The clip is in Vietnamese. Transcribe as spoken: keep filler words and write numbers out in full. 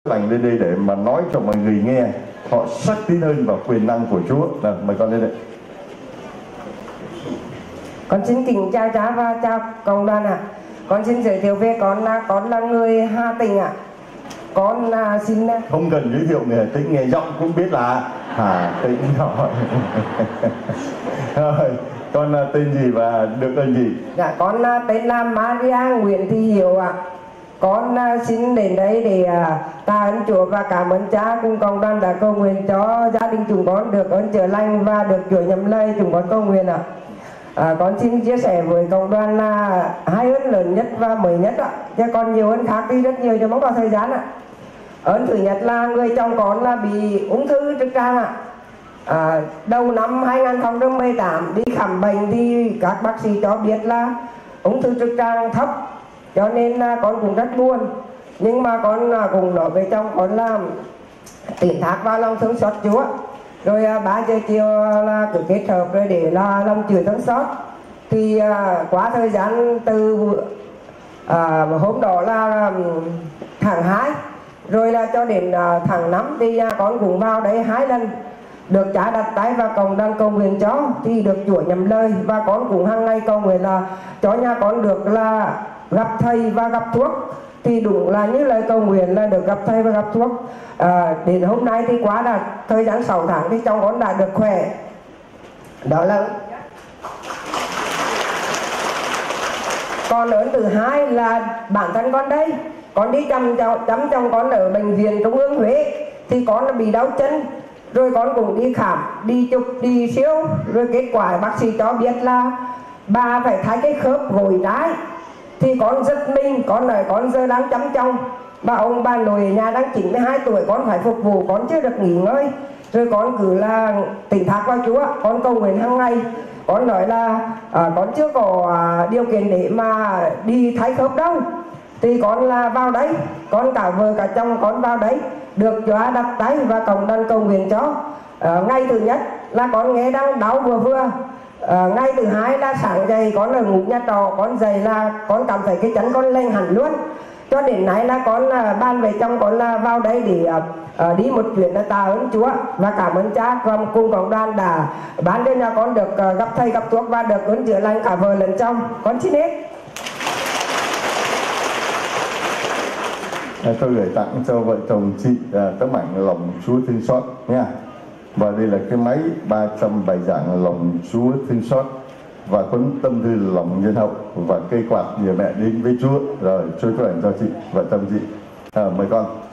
lành lên đây để mà nói cho mọi người nghe, họ xác tín hơn vào quyền năng của Chúa. Nào, mời con lên đây. Con xin kính chào cha và chào cộng đoàn ạ. À. Con xin giới thiệu về con là con là người Hà Tĩnh ạ. À. Con là xin không cần giới thiệu người Hà Tĩnh, nghe giọng cũng biết là Hà Tĩnh rồi. Rồi, con tên gì và được ơn gì? Dạ, con tên là Maria Nguyễn Thị Hiếu ạ. À. Con xin đến đây để tạ ơn Chúa và cảm ơn cha cùng cộng đoàn đã cầu nguyện cho gia đình chúng con được ơn chữa lành và được Chúa nhậm lời chúng con cầu nguyện ạ. À. À, con xin chia sẻ với cộng đoàn là hai ơn lớn nhất và mới nhất ạ. Chứ còn nhiều ơn khác đi rất nhiều cho mong vào thời gian ạ. Ơn thứ nhất là người chồng con là bị ung thư trực tràng ạ. À, đầu năm hai nghìn không trăm mười tám đi khám bệnh thì các bác sĩ cho biết là ung thư trực tràng thấp, cho nên là con cũng rất buồn. Nhưng mà con cũng nói với chồng con là tín thác vào lòng thương xót Chúa. Rồi ba giờ chiều là cứ kết hợp rồi để là lòng chửi thương xót. Thì à, qua thời gian từ à, hôm đó là tháng hai, rồi là cho đến à, tháng năm thì à, con cũng vào đấy hai lần, được cha đặt tay và cộng đoàn cầu nguyện cho thì được Chúa nhậm lời, và con cũng hàng ngày cầu nguyện là cho nhà con được là gặp thầy và gặp thuốc. Thì đúng là như lời cầu nguyện là được gặp thầy và gặp thuốc. À, đến hôm nay thì quá đã thời gian sáu tháng thì chồng con đã được khỏe. Đó là còn lớn thứ hai là bản thân con đây, con đi chăm chăm chồng con ở bệnh viện Trung ương Huế thì con bị đau chân, rồi con cũng đi khám, đi chụp, đi siêu, rồi kết quả bác sĩ cho biết là bà phải thay cái khớp gối trái. Thì con giật mình, con nói con giờ đang chăm chồng, bà ông bà nội ở nhà đang chín mươi hai tuổi, con phải phục vụ, con chưa được nghỉ ngơi. Rồi con cứ là tín thác vào Chúa, con cầu nguyện hàng ngày. Con nói là à, con chưa có à, điều kiện để mà đi thay khớp đâu. Thì con là vào đấy, con cả vợ cả chồng con vào đấy, được Chúa đặt tay và cộng đoàn cầu nguyện cho. À, ngày thứ nhất là con nghe đang đau vừa vừa. À, ngày thứ hai là sáng dậy con ở ngủ nhà trọ, con dậy là con cảm thấy cái chân con lành hẳn luôn. Cho đến nay là con à, ban về chồng con là vào đây để à, à, đi một chuyến là tạ ơn Chúa và cảm ơn cha cùng cùng cộng đoàn đã ban cho nhà con được à, gặp thầy gặp thuốc và được ơn chữa lành cả vợ lẫn chồng. Con xin hết. À, tôi gửi tặng cho vợ chồng chị à, tấm ảnh lòng Chúa thương xót nha. Và đây là cái máy ba trăm bài giảng lòng Chúa thương xót, và cuốn tâm thư lòng nhân hậu, và cây quạt nhờ mẹ đến với Chúa. Rồi, Chúa có ảnh cho chị, vợ chồng chị. À, mời con.